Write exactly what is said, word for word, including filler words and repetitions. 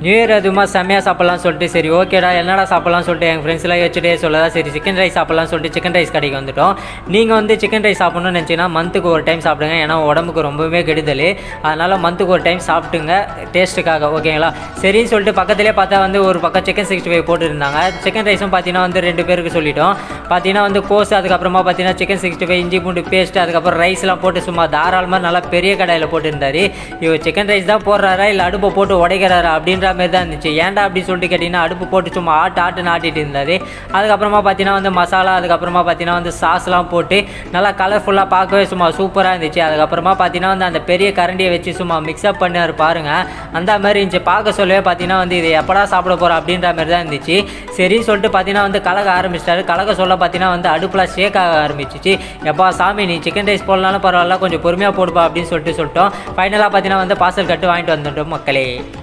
New year அதுமா செம்மையாக சாப்பிட்லாம்னு சொல்லிட்டு சரி ஓகேடா என்னடா சாப்பிட்லாம்னு சொல்லிட்டு எங்கள் ஃப்ரெண்ட்ஸ்லாம் வச்சுட்டே சொல்லதா சரி சிக்கன் ரைஸ் சாப்பிட்லாம்னு சொல்லிட்டு சிக்கன் ரைஸ் கடைக்கு வந்துட்டோம். நீங்கள் வந்து சிக்கன் ரைஸ் சாப்பிட்ணுன்னு நினச்சிங்கன்னா மந்த்துக்கு ஒரு டைம் சாப்பிடுங்க. ஏன்னா உடம்புக்கு ரொம்பவே கெடுதல். அதனால் மந்த்துக்கு ஒரு டைம் சாப்பிட்டுங்க டேஸ்ட்டுக்காக ஓகேங்களா. சரின்னு சொல்லிட்டு பக்கத்துலேயே பார்த்தா வந்து ஒரு பக்கம் சிக்கன் சிக்ஸ்டி ஃபைவ் போட்டுருந்தாங்க. சிக்கன் ரைஸும் பார்த்தீங்கன்னா வந்து ரெண்டு பேருக்கு சொல்லிட்டோம். பார்த்தீங்கன்னா வந்து கோஸ் அதுக்கப்புறமா பார்த்தீங்கன்னா சிக்கன் சிக்ஸ்டி ஃபைவ் இஞ்சி பூண்டு பேஸ்ட் அதுக்கப்புறம் ரைஸ்லாம் போட்டு சும்மா தாராளமாக நல்லா பெரிய கடாயில் போட்டுருந்தாரு. இவர் சிக்கன் ரைஸ் தான் போடுறாரா இல்லை அடுப்பை போட்டு உடைக்கிறாரா அப்படின்ற மாதிரி தான் இருந்துச்சு. ஏன்டா அப்படின்னு சொல்லிட்டு கேட்டிங்கன்னா அடுப்பு போட்டு சும்மா ஆட்டு ஆட்டுன்னு ஆட்டிட்டு இருந்தார். அதுக்கப்புறமா பார்த்தீங்கன்னா வந்து மசாலா அதுக்கப்புறமா பார்த்தீங்கன்னா வந்து சாஸ்லாம் போட்டு நல்லா கலர்ஃபுல்லாக பார்க்கவே சும்மா சூப்பராக இருந்துச்சு. அதுக்கப்புறமா பார்த்தீங்கன்னா வந்து அந்த பெரிய கரண்டியை வச்சு சும்மா மிக்ஸ்அப் பண்ணார் பாருங்கள். அந்த மாதிரி இருந்துச்சு பார்க்க சொல்லவே. பார்த்தீங்கன்னா வந்து இது எப்படா சாப்பிட போகிறோம் அப்படின்ற மாதிரி தான் இருந்துச்சு. சரின்னு சொல்லிட்டு பார்த்தீங்கன்னா வந்து கலக்க ஆரம்பிச்சிட்டாரு. கலக்க சொல்ல பார்த்தீங்கன்னா வந்து அடுப்பில் ஷேக் ஆக ஆரம்பிச்சிச்சு. எப்பா சாமி நீ சிக்கன் ரைஸ் போடலாலும் பரவாயில்ல கொஞ்சம் பொறுமையாக போடுப்பா அப்படின்னு சொல்லிட்டு சொல்லிட்டோம். ஃபைனலாக பார்த்தீங்கன்னா வந்து பார்சல் கட்டு வாங்கிட்டு வந்துட்டோம் மக்களே.